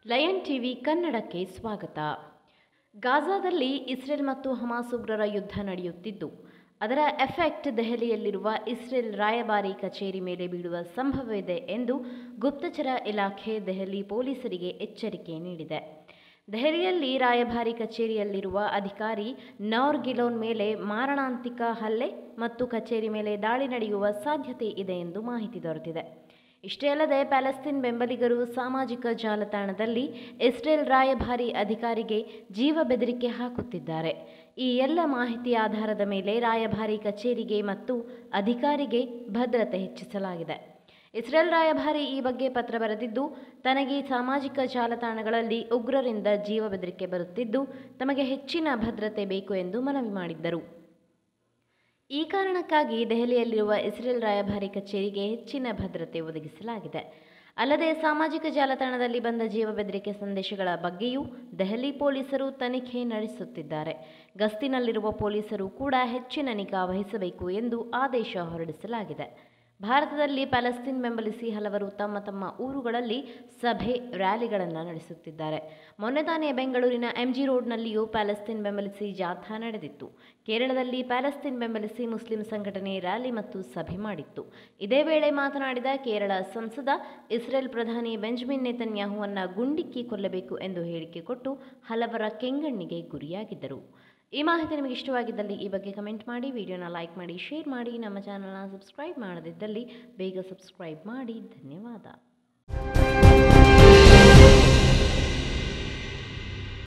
Lion TV ಕನ್ನಡಕ್ಕೆ ಸ್ವಾಗತ. ಗಾಜಾದಲ್ಲಿ Israel ಮತ್ತು ಹಮಾಸ್ ಉಗ್ರರ ಯುದ್ಧ ನಡೆಯುತ್ತಿದ್ದು, ಅದರ ಎಫೆಕ್ಟ್ ದೆಹಲಿಯಲ್ಲಿರುವ ಇಸ್ರೇಲ್ ರಾಯಭಾರಿ ಕಚೇರಿ ಮೇಲೆ ಬೀಳುವ ಸಂಭವವಿದೆ ಎಂದು ಗುಪ್ತಚರ ಇಲಾಖೆ ದೆಹಲಿ ಪೊಲೀಸರಿಗೆ ಎಚ್ಚರಿಕೆ ನೀಡಿದೆ. ದೆಹಲಿಯಲ್ಲಿ ರಾಯಭಾರಿ ಕಚೇರಿಯಲ್ಲಿರುವ ಅಧಿಕಾರಿ ನೌರ್ ಗಿಲೋನ್ ಮೇಲೆ ಮಾರಣಾಂತಿಕ ಹಲ್ಲೆ ಮತ್ತು ಕಚೇರಿ ಮೇಲೆ ದಾಳಿ ನಡೆಯುವ ಸಾಧ್ಯತೆ ಇದೆ ಎಂದು ಮಾಹಿತಿ ದೊರೆತಿದೆ. ಇಷ್ಟೇ ಅಲ್ಲದೆ ಪ್ಯಾಲೆಸ್ತೀನ್ ಬೆಂಬಲಿಗರು ಸಾಮಾಜಿಕ ಜಾಲತಾಣದಲ್ಲಿ ಇಸ್ರೇಲ್ ರಾಯಭಾರಿ ಅಧಿಕಾರಿಗೆ ಜೀವ ಬೆದರಿಕೆ ಹಾಕುತ್ತಿದ್ದಾರೆ. ಈ ಎಲ್ಲ ಮಾಹಿತಿ ಆಧಾರದ ಮೇಲೆ ರಾಯಭಾರಿ ಕಚೇರಿಗೆ ಮತ್ತು ಅಧಿಕಾರಿಗೆ ಭದ್ರತೆ ಹೆಚ್ಚಿಸಲಾಗಿದೆ. ಇಸ್ರೇಲ್ ರಾಯಭಾರಿ ಈ ಬಗ್ಗೆ ಪತ್ರ ಬರೆದಿದ್ದು, ತನಗೆ ಸಾಮಾಜಿಕ ಜಾಲತಾಣಗಳಲ್ಲಿ ಉಗ್ರರಿಂದ ಜೀವ ಬೆದರಿಕೆ ಬರುತ್ತಿದ್ದು, ತಮಗೆ ಹೆಚ್ಚಿನ ಭದ್ರತೆ ಬೇಕು ಎಂದು ಮನವಿ ಮಾಡಿದ್ದರು. ಈ ಕಾರಣಕ್ಕಾಗಿ ದೆಹಲಿಯಲ್ಲಿರುವ ಇಸ್ರೇಲ್ ರಾಯಭಾರಿ ಕಚೇರಿಗೆ ಹೆಚ್ಚಿನ ಭದ್ರತೆ ಒದಗಿಸಲಾಗಿದೆ. ಅಲ್ಲದೆ ಸಾಮಾಜಿಕ ಜಾಲತಾಣದಲ್ಲಿ ಬಂದ ಜೀವ ಬೆದರಿಕೆ ಸಂದೇಶಗಳ ಬಗ್ಗೆಯೂ ದೆಹಲಿ ಪೊಲೀಸರು ತನಿಖೆ ನಡೆಸುತ್ತಿದ್ದಾರೆ. ಗಸ್ತಿನಲ್ಲಿರುವ ಪೊಲೀಸರು ಕೂಡ ಹೆಚ್ಚಿನ ನಿಗಾ ವಹಿಸಬೇಕು ಎಂದು ಆದೇಶ ಹೊರಡಿಸಲಾಗಿದೆ. ಭಾರತದಲ್ಲಿ ಪ್ಯಾಲೆಸ್ತೀನ್ ಬೆಂಬಲಿಸಿ ಹಲವರು ತಮ್ಮ ತಮ್ಮ ಊರುಗಳಲ್ಲಿ ಸಭೆ, ರ್ಯಾಲಿಗಳನ್ನು ನಡೆಸುತ್ತಿದ್ದಾರೆ. ಮೊನ್ನೆ ತಾನೇ ಬೆಂಗಳೂರಿನ ಎಂಜಿ ರೋಡ್ನಲ್ಲಿಯೂ ಪ್ಯಾಲೆಸ್ತೀನ್ ಬೆಂಬಲಿಸಿ ಜಾಥಾ ನಡೆದಿತ್ತು. ಕೇರಳದಲ್ಲಿ ಪ್ಯಾಲೆಸ್ತೀನ್ ಬೆಂಬಲಿಸಿ ಮುಸ್ಲಿಂ ಸಂಘಟನೆ ರ್ಯಾಲಿ ಮತ್ತು ಸಭೆ ಮಾಡಿತ್ತು. ಇದೇ ವೇಳೆ ಮಾತನಾಡಿದ ಕೇರಳ ಸಂಸದ, ಇಸ್ರೇಲ್ ಪ್ರಧಾನಿ ಬೆಂಜಮಿನ್ ನೆತನ್ಯಾಹುವನ್ನ ಗುಂಡಿಕ್ಕಿ ಕೊಲ್ಲಬೇಕು ಎಂದು ಹೇಳಿಕೆ ಕೊಟ್ಟು ಹಲವರ ಕೆಂಗಣ್ಣಿಗೆ ಗುರಿಯಾಗಿದ್ದರು. ಈ ಮಾಹಿತಿ ನಿಮಗೆ ಇಷ್ಟವಾಗಿದ್ದಲ್ಲಿ ಈ ಬಗ್ಗೆ ಕಮೆಂಟ್ ಮಾಡಿ, ವಿಡಿಯೋನ ಲೈಕ್ ಮಾಡಿ, ಶೇರ್ ಮಾಡಿ. ನಮ್ಮ ಚಾನಲ್ನ ಸಬ್ಸ್ಕ್ರೈಬ್ ಮಾಡದಿದ್ದಲ್ಲಿ ಬೇಗ ಸಬ್ಸ್ಕ್ರೈಬ್ ಮಾಡಿ. ಧನ್ಯವಾದ.